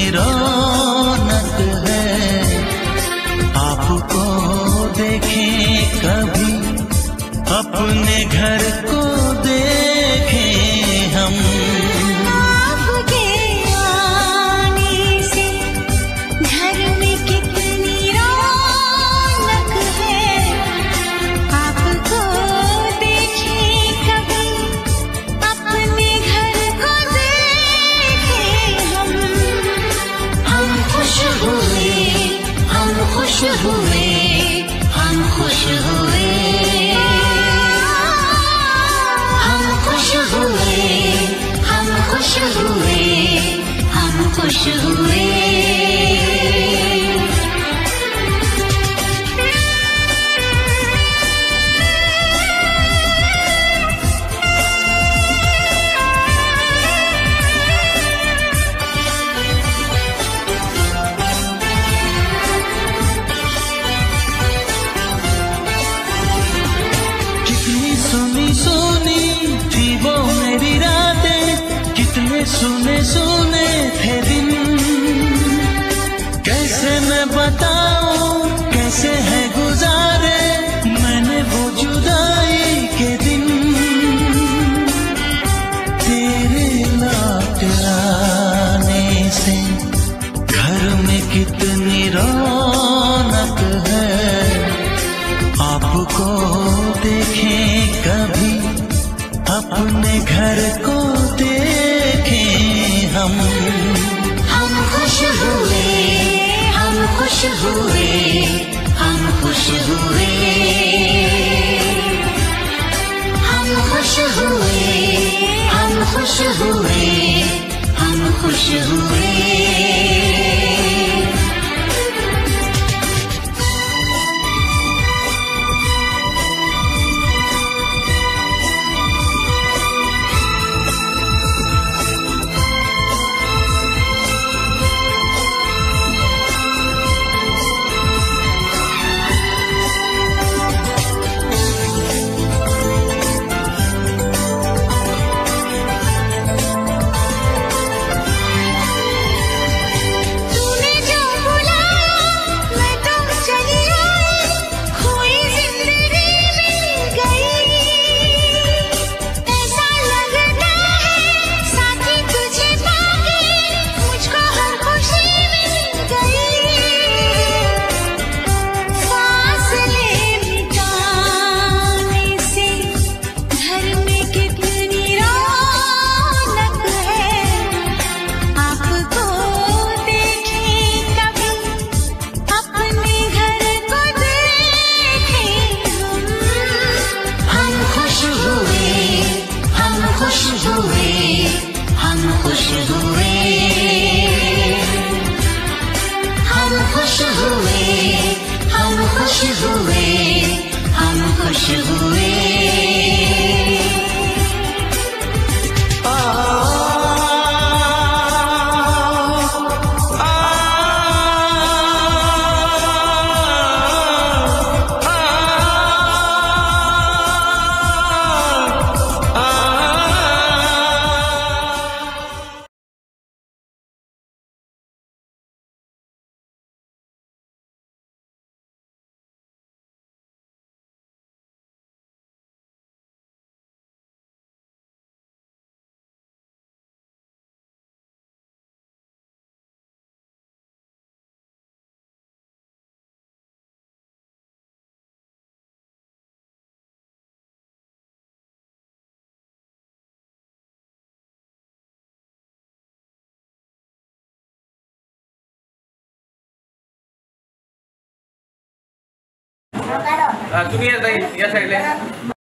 रौनक है। आपको देखें कभी, अपने घर को देखें हम। आपके आने से घर में कितनी रौनक है। आपको देखें कभी, अपने घर को देखें हम। हम खुश हुए, हम खुश हुए, हम खुश हुए, हम खुश हुए, हम खुश हुए, हम खुश हुए। सुनी सुनी थी वो मेरी रातें, कितने सुने सुने थे दिन। कैसे मैं बताऊं, कैसे है गुजारे मैंने वो जुदाई के दिन। तेरे लौट आने से घर में कितनी रौनक है। आपको देखें कभी, अपने घर को देखें हम। हम खुश हुए, हम खुश हुए, हम खुश हुए, हम खुश हुए, हम खुश हुए, हम खुश हुए। खुश हुए, हम खुश हुए। तुम्ही या साईडला